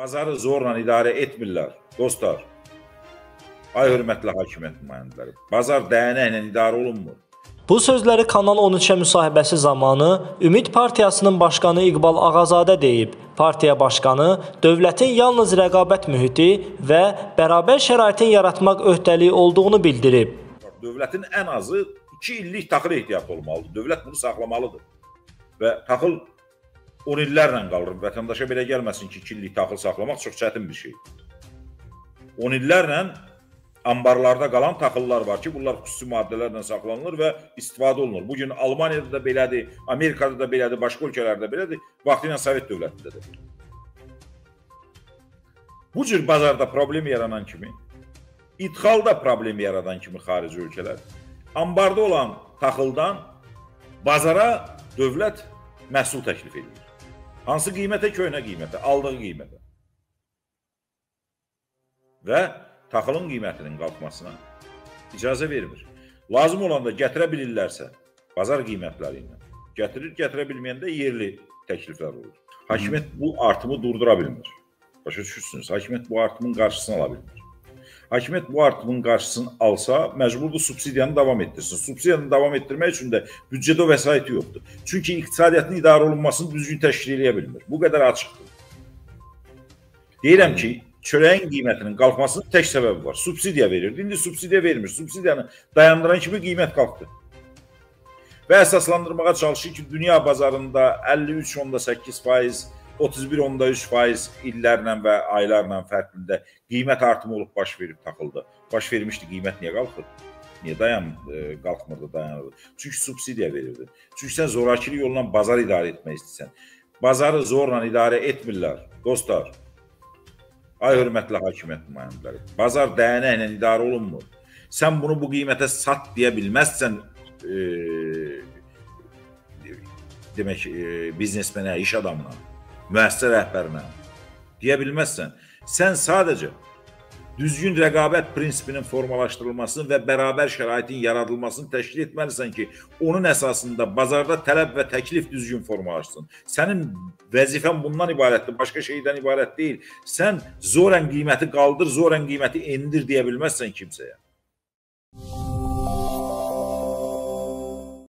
Bazarı zorla idarə etmirlər, dostlar. Ay hörmətli hakimiyyət nümayəndələri, bazar dəyənəklə idarə olunmur. Bu sözləri Kanal 13-ə müsahibəsi zamanı Ümid Partiyasının başqanı İqbal Ağazadə deyib. Partiya başqanı dövlətin yalnız rəqabət mühiti və bərabər şəraitin yaratmaq öhdəliyi olduğunu bildirib. Dövlətin ən azı 2 illik taxıl ehtiyatı olmalıdır. Dövlət bunu saxlamalıdır. Və taxıl 10 illərlə qalır. Vətəndaşa belə gəlməsin ki, 2 illik taxıl saxlamaq çox çətin bir şey. 10 illərlə ambarlarda qalan taxıllar var ki, bunlar xüsusi maddələrlə saxlanılır və istifadə olunur. Bugün Almaniyada da belədir, Amerikada da belədir, başqa ölkələrdə belədir, vaxtilə Sovet dövlətində də belədir. Bu cür bazarda problem yaranan kimi, idxalda problem yaradan kimi xarici ölkələr, ambarda olan taxıldan bazara dövlət məhsul təklif edir. Hansı qiymətə? Köhnə qiymətə, aldığı qiymətə. Və taxılın qiymətinin qalxmasına icazə vermir. Lazım olanda gətirə bilirlərsə, bazar qiymətləri ilə gətirir, gətirə bilməyəndə yerli təkliflər olur. Hakimiyyət bu artımı durdura bilmir. Başa düşürsünüz, hakimiyyət bu artımın qarşısını ala bilmir. Hakimiyyət bu artımın qarşısını alsa, məcburdur subsidiyanı davam etdirsin. Subsidiyanı davam etdirmək üçün də büdcədə vəsaiti yoxdur. Çünki iqtisadiyyatın idarə olunmasını düzgün təşkil edə bilmir. Bu qədər açıqdır. Deyirəm ki, çörəyin qiymətinin qalxmasının tək səbəbi var. Subsidiya verirdi, indi subsidiya vermir. Subsidiyanı dayandıran kimi qiymət qalxdı. Və əsaslandırmağa çalışır ki, dünya bazarında 53,8%, 31,3% illərlə və aylarla fərqində qiymət artımı olub baş verib taxıldı. Baş vermişdi, qiymət niyə qalxır? Niyə qalxmırdı, dayanırdı? Çünki subsidiya verirdi. Çünki sən zorakili yolla bazar idarə etmək istəyirsən. Bazarı zorla idarə etmirlər, dostlar. Ay hörmətli hakimiyyət nümayəndələri, bazar dəyənəklə idarə olunmur. Sən bunu bu qiymətə sat deyə bilməzsən, demək, biznesmenə, iş adamına, müəssisə rəhbərinə deyə bilməzsən. Sən sadəcə düzgün rəqabət prinsipinin formalaşdırılmasını və bərabər şəraitin yaradılmasını təşkil etməlisən ki, onun əsasında bazarda tələb və təklif düzgün formalaşsın. Sənin vəzifən bundan ibarətdir, başqa şeydən ibarət deyil. Sən zorən qiyməti qaldır, zorən qiyməti endir deyə bilməzsən kimsəyə.